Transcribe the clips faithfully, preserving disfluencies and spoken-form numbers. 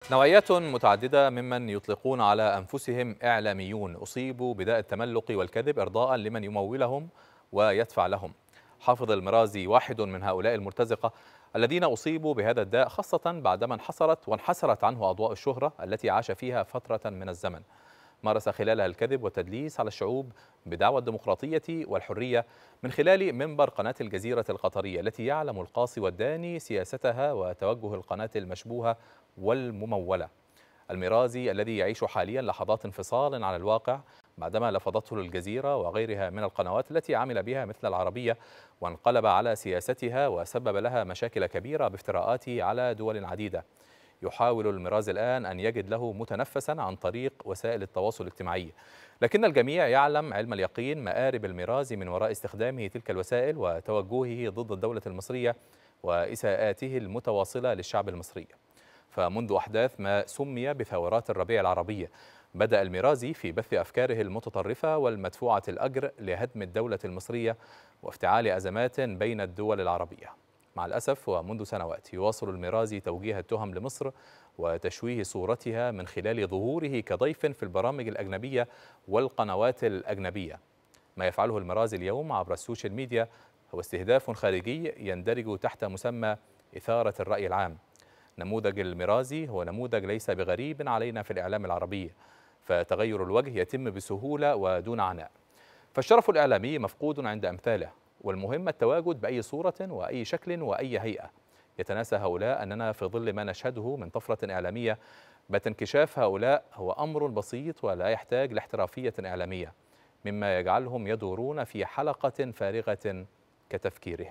نوعيات متعددة ممن يطلقون على أنفسهم إعلاميون أصيبوا بداء التملق والكذب إرضاء لمن يمولهم ويدفع لهم. حافظ المرازي واحد من هؤلاء المرتزقة الذين أصيبوا بهذا الداء، خاصة بعدما انحصرت وانحسرت عنه أضواء الشهرة التي عاش فيها فترة من الزمن. مارس خلالها الكذب والتدليس على الشعوب بدعوى الديمقراطية والحرية من خلال منبر قناة الجزيرة القطرية التي يعلم القاصي والداني سياستها وتوجه القناة المشبوهة والممولة. المرازي الذي يعيش حاليا لحظات انفصال عن الواقع بعدما لفظته الجزيرة وغيرها من القنوات التي عمل بها مثل العربية، وانقلب على سياستها وسبب لها مشاكل كبيرة بافتراءاته على دول عديدة. يحاول المرازي الآن أن يجد له متنفسا عن طريق وسائل التواصل الاجتماعي، لكن الجميع يعلم علم اليقين مآرب المرازي من وراء استخدامه تلك الوسائل وتوجهه ضد الدولة المصرية وإساءاته المتواصلة للشعب المصري. فمنذ أحداث ما سمي بثورات الربيع العربية بدأ المرازي في بث أفكاره المتطرفة والمدفوعة الأجر لهدم الدولة المصرية وافتعال أزمات بين الدول العربية. مع الأسف ومنذ سنوات يواصل المرازي توجيه التهم لمصر وتشويه صورتها من خلال ظهوره كضيف في البرامج الأجنبية والقنوات الأجنبية. ما يفعله المرازي اليوم عبر السوشيال ميديا هو استهداف خارجي يندرج تحت مسمى إثارة الرأي العام. نموذج المرازي هو نموذج ليس بغريب علينا في الإعلام العربي، فتغير الوجه يتم بسهولة ودون عناء. فالشرف الإعلامي مفقود عند أمثاله، والمهم التواجد بأي صورة وأي شكل وأي هيئة. يتناسى هؤلاء أننا في ظل ما نشهده من طفرة إعلامية بات انكشاف هؤلاء هو أمر بسيط ولا يحتاج لاحترافية إعلامية، مما يجعلهم يدورون في حلقة فارغة كتفكيرهم.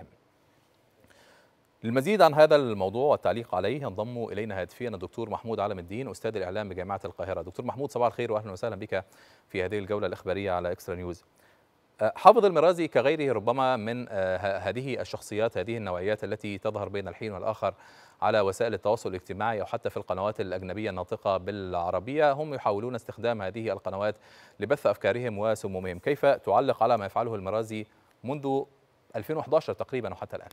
للمزيد عن هذا الموضوع والتعليق عليه ينضم إلينا هاتفيا الدكتور محمود علم الدين أستاذ الإعلام بجامعة القاهرة. دكتور محمود، صباح الخير وأهلا وسهلا بك في هذه الجولة الإخبارية على إكسترا نيوز. حافظ المرازي كغيره ربما من هذه الشخصيات، هذه النوعيات التي تظهر بين الحين والآخر على وسائل التواصل الاجتماعي أو حتى في القنوات الأجنبية الناطقة بالعربية، هم يحاولون استخدام هذه القنوات لبث أفكارهم وسمومهم. كيف تعلق على ما يفعله المرازي منذ ألفين وأحد عشر تقريبا وحتى الآن؟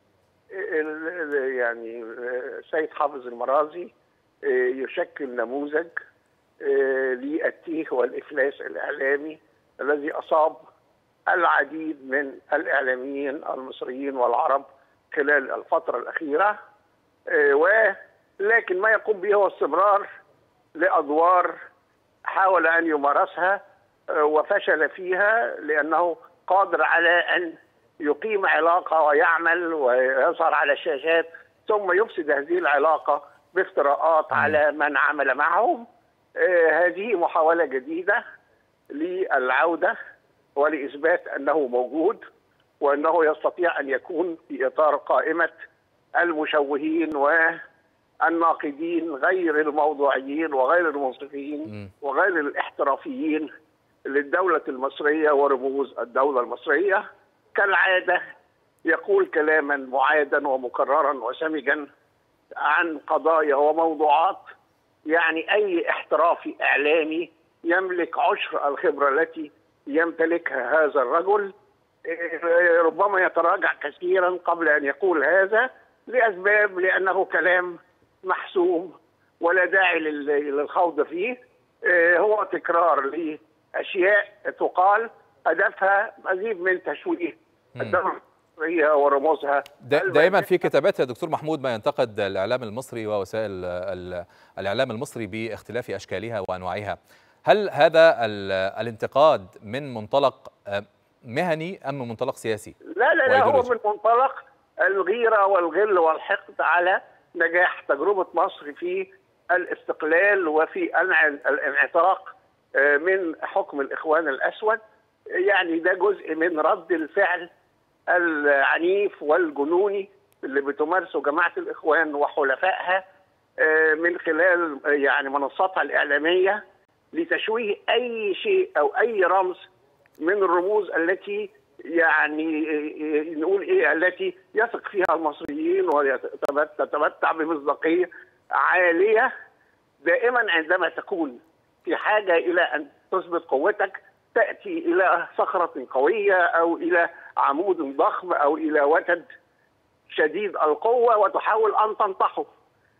يعني سيد حافظ المرازي يشكل نموذج للتيه والإفلاس الإعلامي الذي أصاب العديد من الإعلاميين المصريين والعرب خلال الفترة الأخيرة، ولكن ما يقوم به هو استمرار لأدوار حاول أن يمارسها وفشل فيها، لأنه قادر على أن يقيم علاقة ويعمل ويظهر على الشاشات ثم يفسد هذه العلاقة بافتراءات على من عمل معهم. هذه محاولة جديدة للعودة ولإثبات أنه موجود وأنه يستطيع أن يكون في إطار قائمة المشوهين والناقدين غير الموضوعيين وغير المنصفين وغير الاحترافيين للدولة المصرية ورموز الدولة المصرية. كالعادة يقول كلاما معادا ومكررا وسمجا عن قضايا وموضوعات يعني أي احترافي إعلامي يملك عشر الخبرة التي يمتلكها هذا الرجل ربما يتراجع كثيرا قبل أن يقول هذا لأسباب، لأنه كلام محسوم ولا داعي للخوض فيه. هو تكرار لأشياء تقال هدفها مزيد من تشويه الدولة المصرية ورموزها. دائما في كتابات يا دكتور محمود ما ينتقد الإعلام المصري ووسائل الإعلام المصري باختلاف أشكالها وأنواعها. هل هذا الانتقاد من منطلق مهني أم من منطلق سياسي؟ لا لا لا، هو من منطلق الغيرة والغل والحقد على نجاح تجربة مصر في الاستقلال وفي الانعتاق من حكم الإخوان الأسود. يعني ده جزء من رد الفعل العنيف والجنوني اللي بتمارسه جماعة الإخوان وحلفائها من خلال يعني منصاتها الإعلامية لتشويه أي شيء أو أي رمز من الرموز التي يعني نقول إيه التي يثق فيها المصريين وتتمتع بمصداقية عالية. دائما عندما تكون في حاجة إلى أن تثبت قوتك تأتي إلى صخرة قوية أو إلى عمود ضخم أو إلى وتد شديد القوة وتحاول أن تنطحه.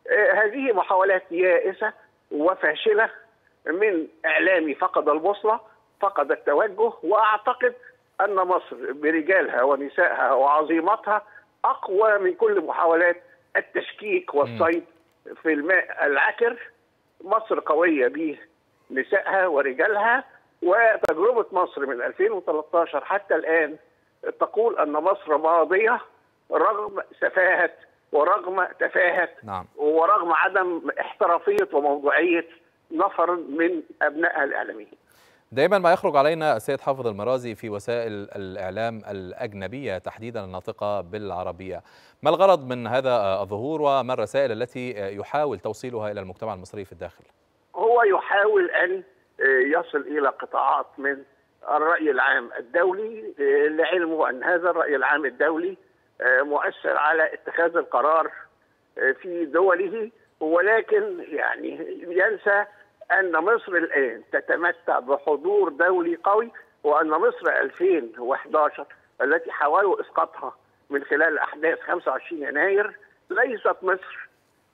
هذه محاولات يائسة وفاشلة من إعلامي فقد البوصلة، فقد التوجه. وأعتقد أن مصر برجالها ونسائها وعظيمتها أقوى من كل محاولات التشكيك والصيد في الماء العكر. مصر قوية بنسائها ورجالها، وتجربة مصر من ألفين وثلاثة عشر حتى الآن تقول أن مصر ماضية رغم سفاهة ورغم تفاهة نعم. ورغم عدم احترافية وموضوعية نفر من أبنائها الإعلاميين. دائما ما يخرج علينا السيد حافظ المرازي في وسائل الإعلام الأجنبية تحديدا الناطقة بالعربية، ما الغرض من هذا الظهور وما الرسائل التي يحاول توصيلها إلى المجتمع المصري في الداخل؟ هو يحاول أن يصل إلى قطاعات من الرأي العام الدولي، لعلمه أن هذا الرأي العام الدولي مؤثر على اتخاذ القرار في دوله، ولكن يعني ينسى أن مصر الآن تتمتع بحضور دولي قوي، وأن مصر ألفين وأحد عشر التي حاولوا إسقاطها من خلال أحداث خمسة وعشرين يناير ليست مصر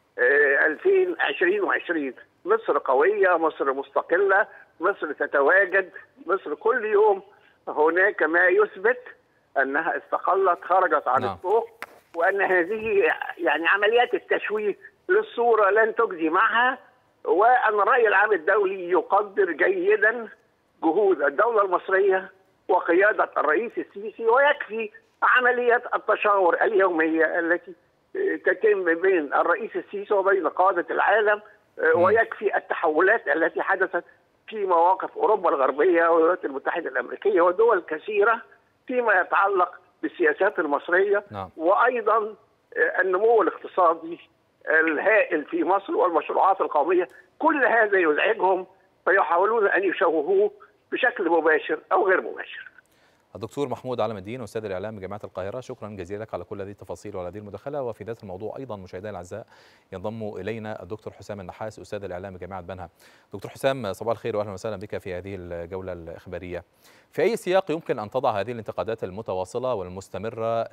ألفين وعشرين وعشرين. مصر قوية، مصر مستقلة، مصر تتواجد، مصر كل يوم هناك ما يثبت أنها استقلت، خرجت عن نعم. الطوق، وأن هذه يعني عمليات التشويه للصورة لن تجدي معها، وأن الرأي العام الدولي يقدر جيدا جهود الدولة المصرية وقيادة الرئيس السيسي، ويكفي عملية التشاور اليومية التي تتم بين الرئيس السيسي وبين قادة العالم، ويكفي التحولات التي حدثت في مواقف أوروبا الغربية والولايات المتحدة الأمريكية ودول كثيرة فيما يتعلق بالسياسات المصرية. نعم. وأيضا النمو الاقتصادي الهائل في مصر والمشروعات القومية، كل هذا يزعجهم فيحاولون أن يشوهوه بشكل مباشر أو غير مباشر. الدكتور محمود علم الدين أستاذ الإعلام بجامعة القاهرة، شكرا جزيلا لك على كل هذه التفاصيل وعلى هذه المداخلة. وفي ذات الموضوع أيضا مشاهدينا الأعزاء ينضم إلينا الدكتور حسام النحاس أستاذ الإعلام بجامعة بنها. دكتور حسام، صباح الخير وأهلا وسهلا بك في هذه الجولة الإخبارية. في أي سياق يمكن أن تضع هذه الانتقادات المتواصلة والمستمرة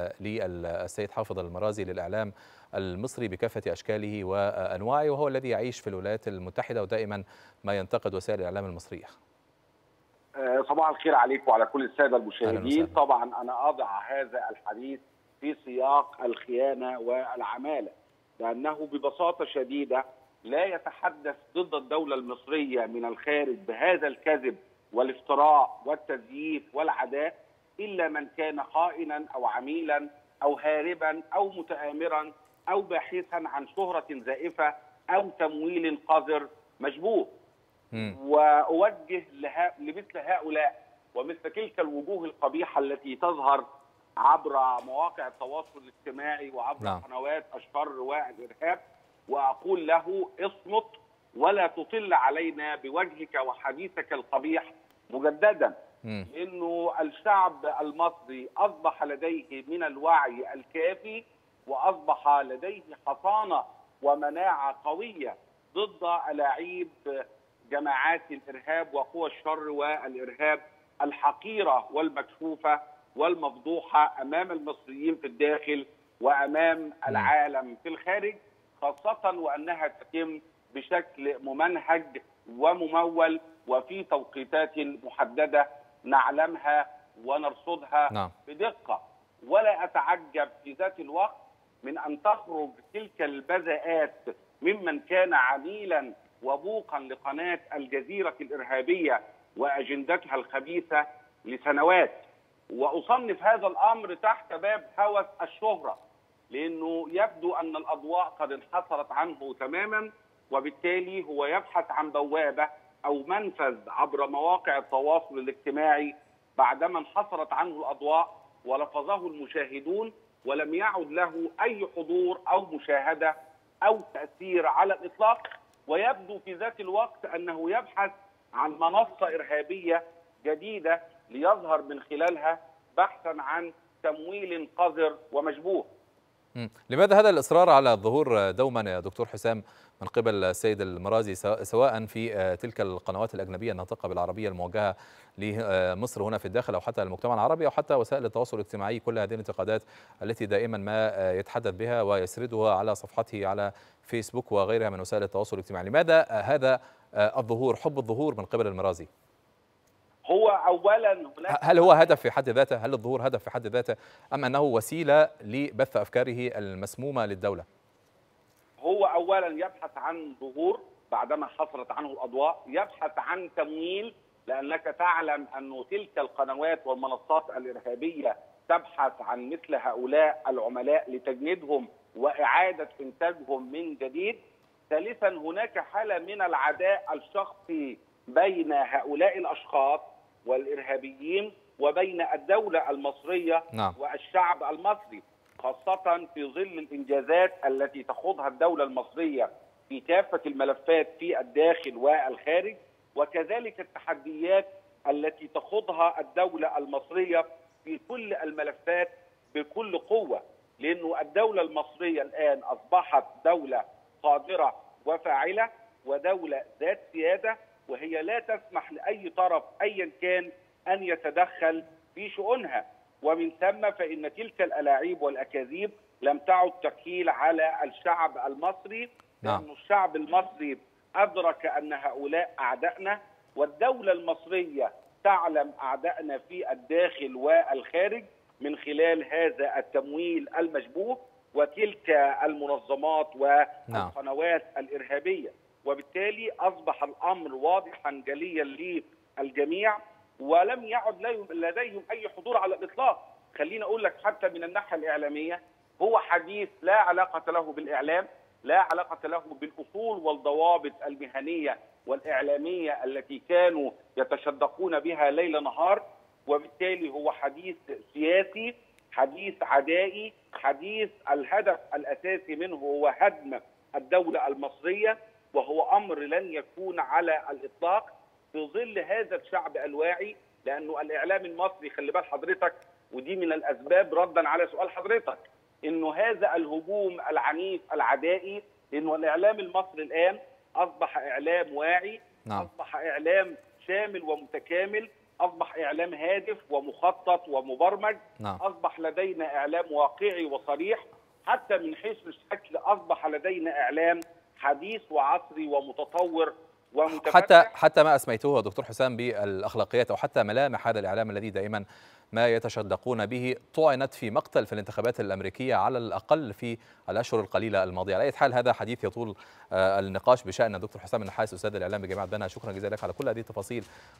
للسيد حافظ المرازي للإعلام المصري بكافة أشكاله وأنواعه، وهو الذي يعيش في الولايات المتحدة ودائما ما ينتقد وسائل الإعلام المصرية؟ صباح الخير عليكم وعلى كل السادة المشاهدين. طبعا أنا أضع هذا الحديث في سياق الخيانة والعمالة، لأنه ببساطة شديدة لا يتحدث ضد الدولة المصرية من الخارج بهذا الكذب والافتراء والتزييف والعداء إلا من كان خائنا أو عميلا أو هاربا أو متآمرا أو باحثا عن شهرة زائفة أو تمويل قذر مشبوه. وأوجه لمثل هؤلاء ومثل تلك الوجوه القبيحة التي تظهر عبر مواقع التواصل الاجتماعي وعبر نعم. قنوات الشر والإرهاب، وأقول له اصمت ولا تطل علينا بوجهك وحديثك القبيح مجددا. لأنه الشعب المصري أصبح لديه من الوعي الكافي، وأصبح لديه حصانة ومناعة قوية ضد ألاعيب جماعات الإرهاب وقوى الشر والإرهاب الحقيرة والمكشوفة والمفضوحة أمام المصريين في الداخل وأمام العالم في الخارج، خاصة وأنها تتم بشكل ممنهج وممول وفي توقيتات محددة نعلمها ونرصدها نعم. بدقة. ولا أتعجب في ذات الوقت من أن تخرج تلك البذاءات ممن كان عميلا وبوقا لقناة الجزيرة الإرهابية وأجندتها الخبيثة لسنوات. وأصنف هذا الأمر تحت باب هوس الشهرة، لأنه يبدو أن الأضواء قد انحصرت عنه تماما، وبالتالي هو يبحث عن بوابة أو منفذ عبر مواقع التواصل الاجتماعي بعدما انحصرت عنه الأضواء ولفظه المشاهدون ولم يعد له أي حضور أو مشاهدة أو تأثير على الإطلاق. ويبدو في ذات الوقت أنه يبحث عن منصة إرهابية جديدة ليظهر من خلالها بحثا عن تمويل قذر ومشبوه. لماذا هذا الإصرار على الظهور دوما يا دكتور حسام من قبل السيد المرازي سواء في تلك القنوات الأجنبية الناطقة بالعربية الموجهة لمصر هنا في الداخل أو حتى المجتمع العربي أو حتى وسائل التواصل الاجتماعي، كل هذه الانتقادات التي دائما ما يتحدث بها ويسردها على صفحته على فيسبوك وغيرها من وسائل التواصل الاجتماعي، لماذا هذا الظهور، حب الظهور من قبل المرازي؟ هو أولا هل هو هدف في حد ذاته؟ هل الظهور هدف في حد ذاته أم أنه وسيلة لبث أفكاره المسمومة للدولة؟ هو أولا يبحث عن ظهور بعدما حصلت عنه الأضواء، يبحث عن تمويل، لأنك تعلم أن تلك القنوات والمنصات الإرهابية تبحث عن مثل هؤلاء العملاء لتجنيدهم وإعادة إنتاجهم من جديد. ثالثا هناك حالة من العداء الشخصي بين هؤلاء الأشخاص والإرهابيين وبين الدولة المصرية نعم. والشعب المصري، خاصة في ظل الإنجازات التي تخوضها الدولة المصرية في كافة الملفات في الداخل والخارج، وكذلك التحديات التي تخوضها الدولة المصرية في كل الملفات بكل قوة، لأن الدولة المصرية الآن أصبحت دولة قادرة وفاعلة ودولة ذات سيادة، وهي لا تسمح لأي طرف أيا كان أن يتدخل في شؤونها. ومن ثم فإن تلك الألاعيب والأكاذيب لم تعد تكيل على الشعب المصري، لأن الشعب المصري أدرك أن هؤلاء أعدائنا، والدولة المصرية تعلم أعدائنا في الداخل والخارج من خلال هذا التمويل المشبوه وتلك المنظمات والقنوات الإرهابية. وبالتالي أصبح الأمر واضحا جليا للجميع، ولم يعد لديهم أي حضور على الإطلاق. خليني أقول لك حتى من الناحية الإعلامية هو حديث لا علاقة له بالإعلام، لا علاقة له بالأصول والضوابط المهنية والإعلامية التي كانوا يتشدقون بها ليل نهار، وبالتالي هو حديث سياسي، حديث عدائي، حديث الهدف الأساسي منه هو هدم الدولة المصرية، وهو أمر لن يكون على الإطلاق في ظل هذا الشعب الواعي. لأنه الإعلام المصري خلي بال حضرتك، ودي من الأسباب ردا على سؤال حضرتك، إنه هذا الهجوم العنيف العدائي، إنه الإعلام المصري الآن أصبح إعلام واعي، نعم. أصبح إعلام شامل ومتكامل، أصبح إعلام هادف ومخطط ومبرمج، نعم. أصبح لدينا إعلام واقعي وصريح، حتى من حيث الشكل أصبح لدينا إعلام حديث وعصري ومتطور ومتفتح. حتى حتى ما أسميته دكتور حسام بالأخلاقيات أو حتى ملامح هذا الإعلام الذي دائما ما يتشدقون به طعنت في مقتل في الانتخابات الأمريكية على الأقل في الأشهر القليلة الماضية. على أي حال هذا حديث يطول النقاش بشأن. دكتور حسام النحاس أستاذ الإعلام بجامعة بنها، شكرا جزيلا لك على كل هذه التفاصيل